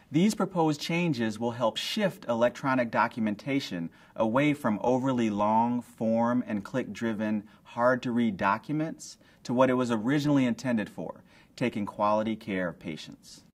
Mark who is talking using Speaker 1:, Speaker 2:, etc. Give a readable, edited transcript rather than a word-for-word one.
Speaker 1: These proposed changes will help shift electronic documentation away from overly long, form and click-driven, hard-to-read documents to what it was originally intended for, taking quality care of patients.